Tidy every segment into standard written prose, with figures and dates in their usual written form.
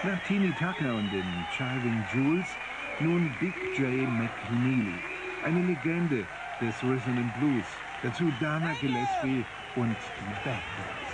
Nach Teeny Tucker und den Chiving Jules nun Big J McNeely, eine Legende des Rhythm and Blues. Dazu Dana Gillespie und die Bad Boys.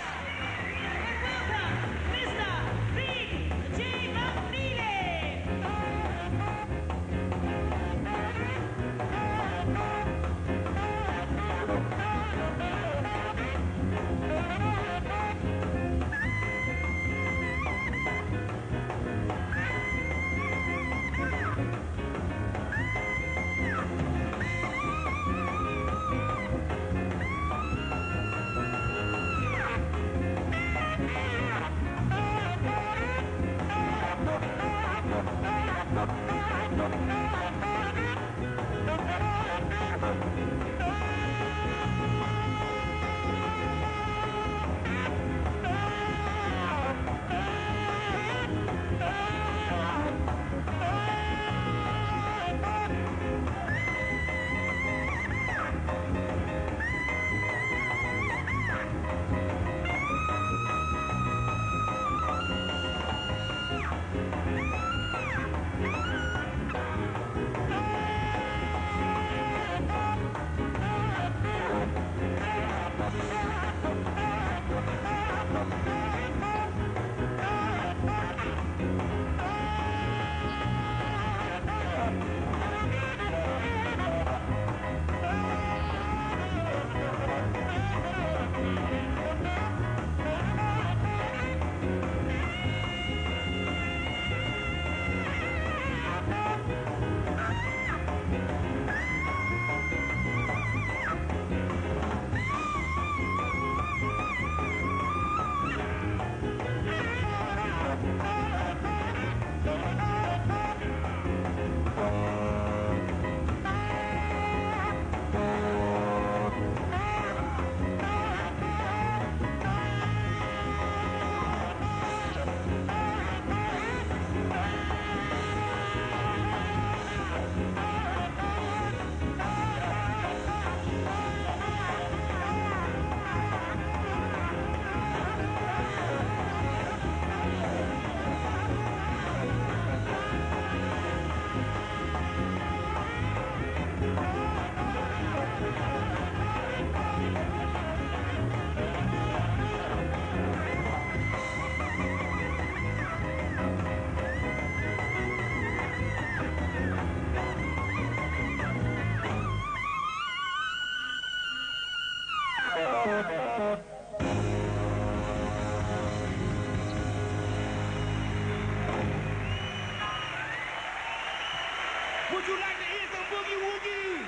Would you like to hear some boogie woogie?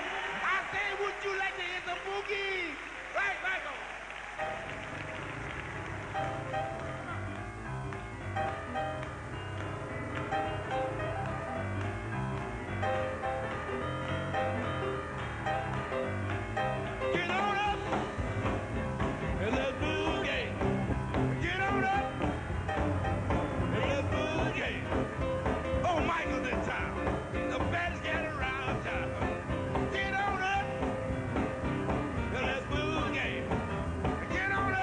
I say, would you like to hear some boogie? Right, Michael. Get on up and let's boogie. Get on up and let's boogie. Oh, Michael's in town. The baddest cat around town. Get on up and let's boogie. Get on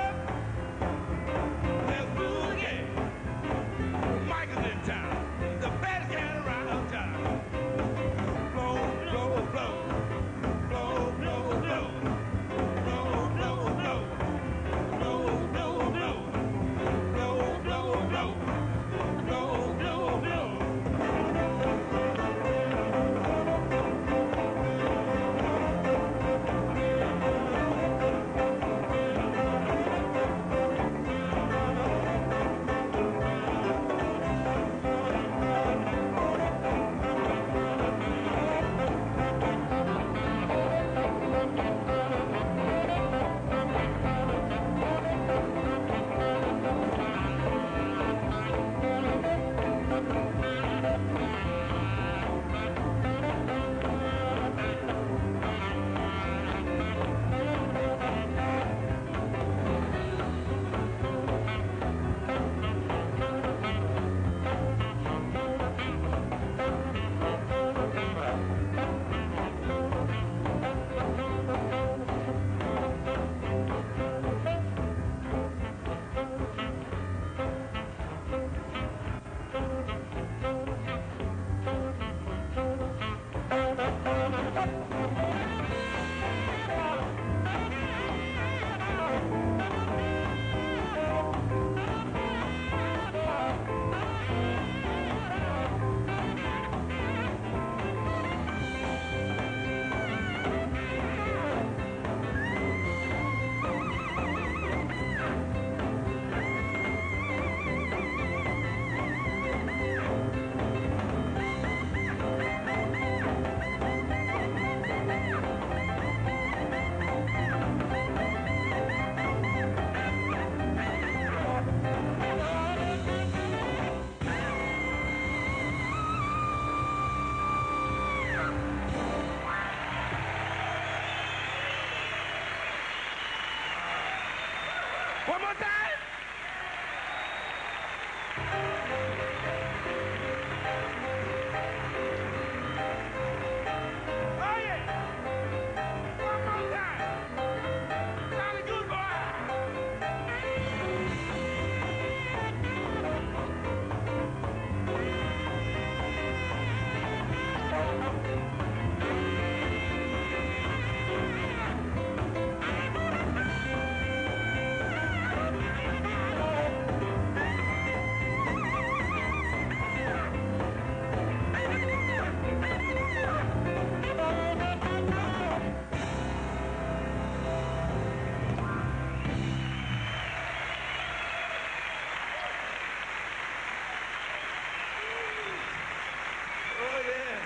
yeah.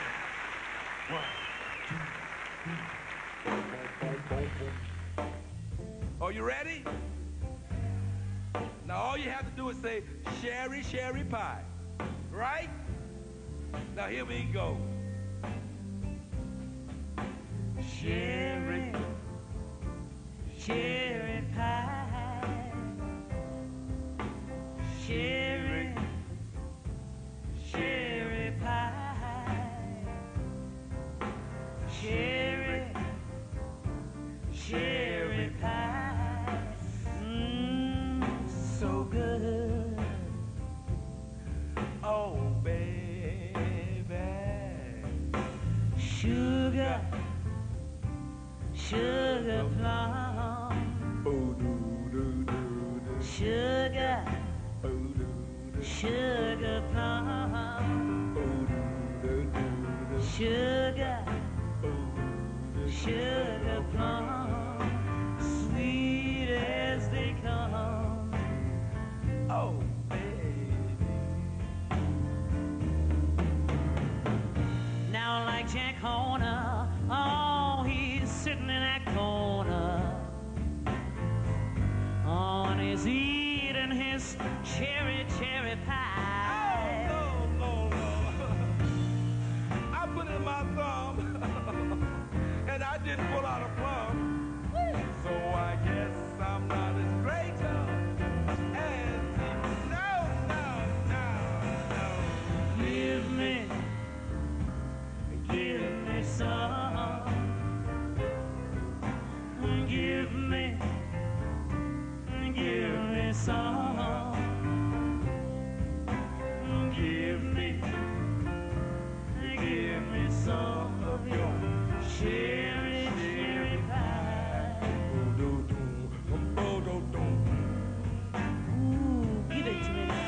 Are you ready? Now all you have to do is say, Sherry, Sherry Pie. Right? Now here we go. Cherry, cherry pie, cherry, cherry pie, cherry, cherry pie, so good, Oh, baby. sugar. Sugar plum, sugar, sugar plum, sugar, sugar plum, sweet as they come. Oh, baby. Now like Jack Horner, oh, he's sitting in that corner. On his eating his cherry, cherry pie. Oh, no, no, no. I put in my thumb, and I didn't pull out a plum. So I guess I'm not as great as no, no, no, no. Give me some. Give me some. Give me some of your cherry, cherry pie. Ooh, give it to me now.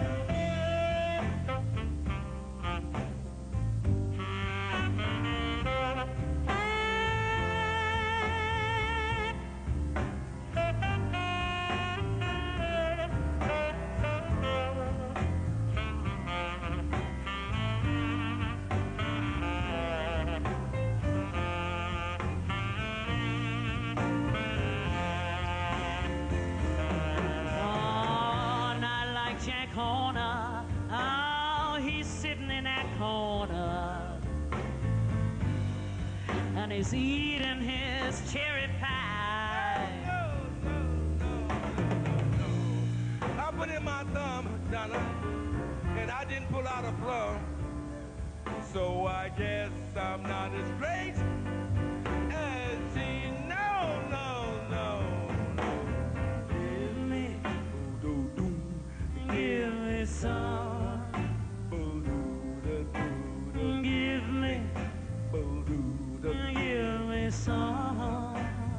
Jack Horner, oh, he's sitting in that corner, and he's eating his cherry pie. I put in my thumb, Donna, and I didn't pull out a plum. So I guess I'm not as great as she. No, no, no, no. Give me some. Give me some.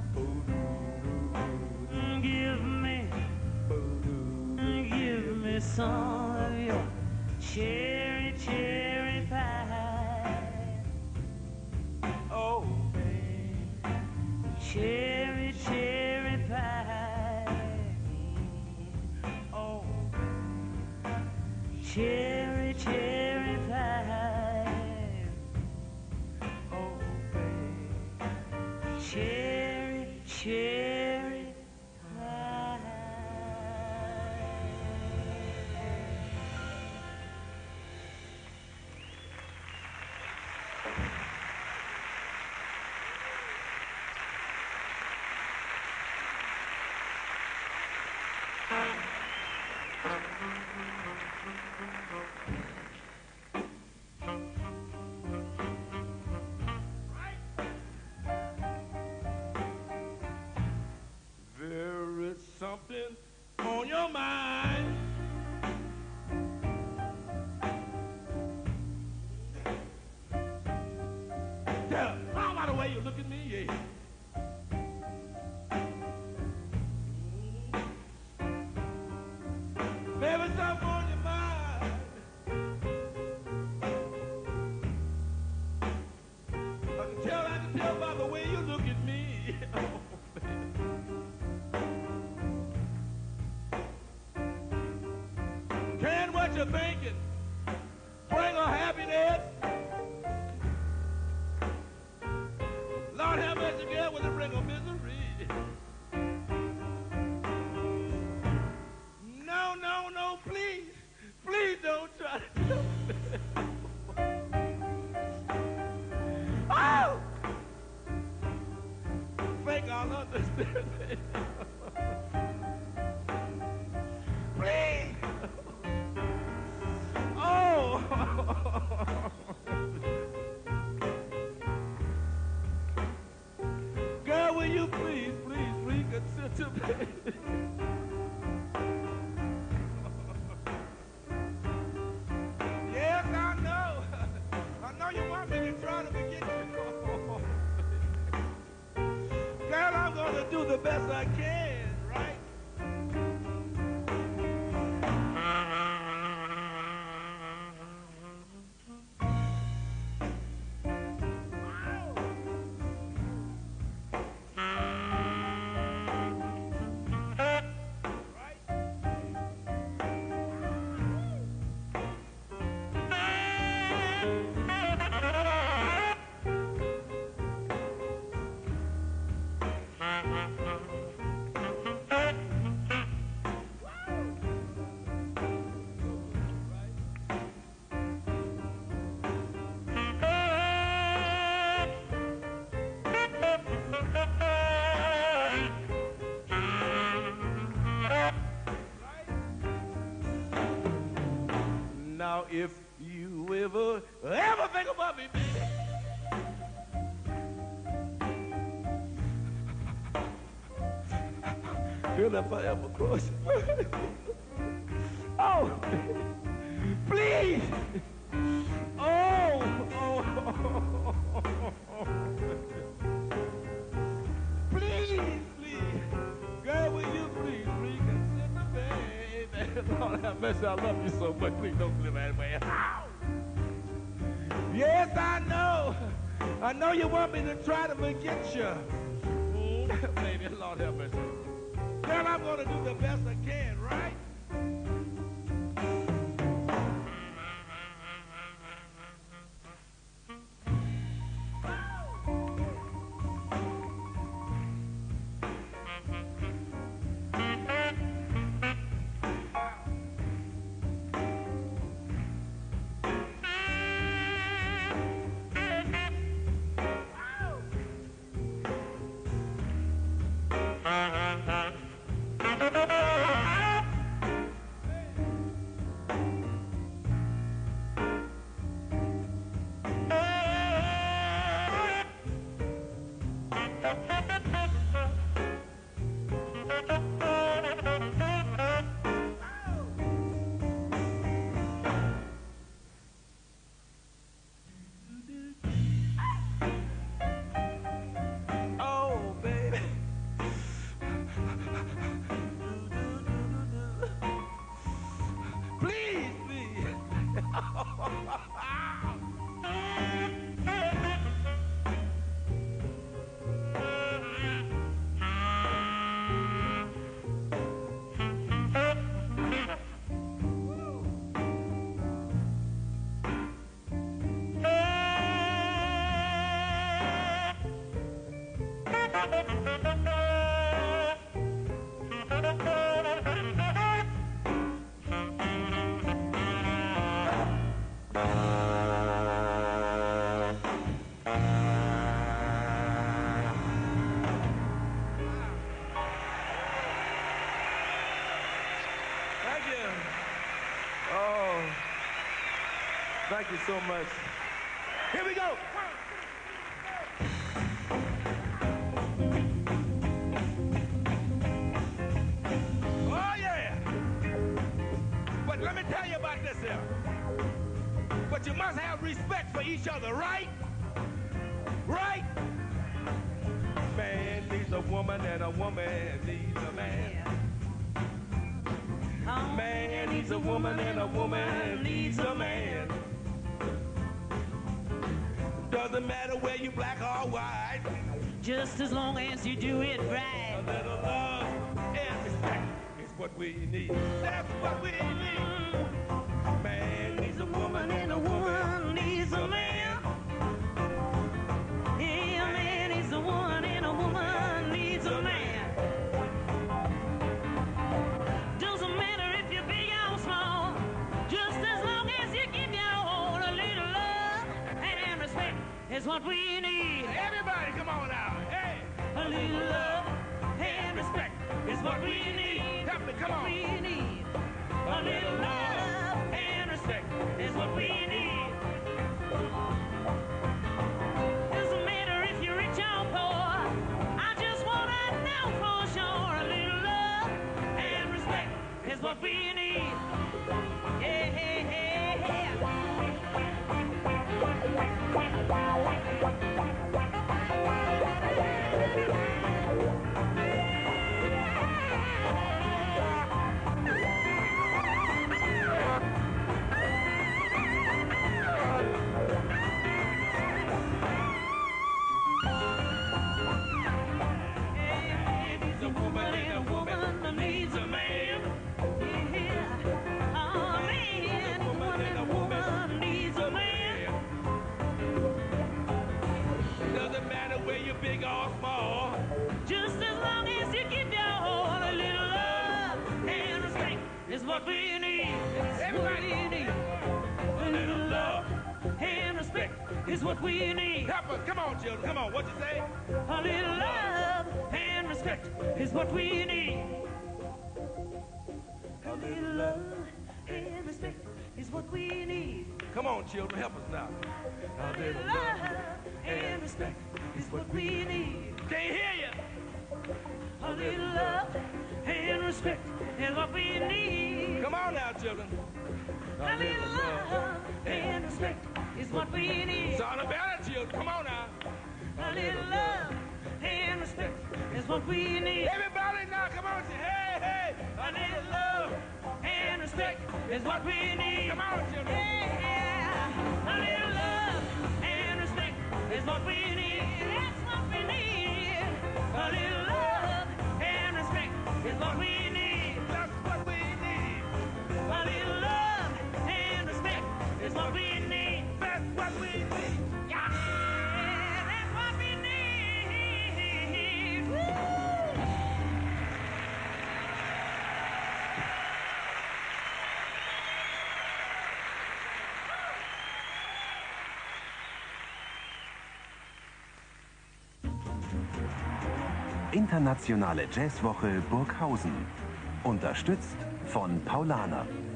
Give me some of your cherry, cherry pie. Oh, baby. Cherry, cherry pie. Oh, cherry, cherry pie. oh, baby. Cherry, cherry pie. There is something on your mind. Tell me, how about the way you look at me? Yeah. Baby, something on your mind. I can tell by the way you look at me. Oh, baby. Can what you're thinking bring her happiness? Please. Oh. Girl, will you please reconsider me? Yes, I know. I know you want me to try to forget you. Girl, I'm gonna do the best I can, right? Now, if you ever think about me, baby, feel that forever crush. Oh, please. Oh. Please. Girl, will you please reconsider, baby? Lord have mercy, I love you so much. Please don't live that way. Yes, I know. I know you want me to try to forget you. Baby, Lord have mercy. Girl, I'm going to do the best I can, right? Thank you so much. Here we go. Oh, yeah. But let me tell you about this here. But you must have respect for each other, right? Right? Man needs a woman and a woman needs a man. Man needs a woman and a woman needs a man. Doesn't matter where you black or white. Just as long as you do it right. A little love and respect is what we need. That's what we need. Man needs a woman and a woman needs a man. Yeah, a man needs a woman and a woman needs a man. Doesn't matter if you're big or small. Just as long as you give your all a little love and respect is what we need. Everybody, come on out. Hey. A little love is what we need. Help me, come on. We need a little love and respect is what we need. Doesn't matter if you're rich or poor. I just wanna know for sure a little love and respect is what we need. Yeah, yeah, yeah, big or small. just as long as you give your all, a little love and respect is what we need. Everybody need. a little love. And respect is what we need. Help us. Come on, children. Come on. What you say? A little love and respect is what we need. A little love and respect is what we need. Come on, children. Help us now. A little love and respect is what we need. Can't hear you. A little love and respect is what we need. Come on now, children. A little love and respect is what we need. It's all about it, children. Come on now. A little love and respect is what we need. Everybody now, come on. Say, hey, hey. A little love and respect is what we need. Come on, children. Yeah, a little love and respect is what we need. That's what we need. A little love and respect is what we need. That's what we need. A little love and respect is what we need. That's what we need. Yeah, that's what we need. Woo! Internationale Jazzwoche Burghausen. Unterstützt von Paulaner.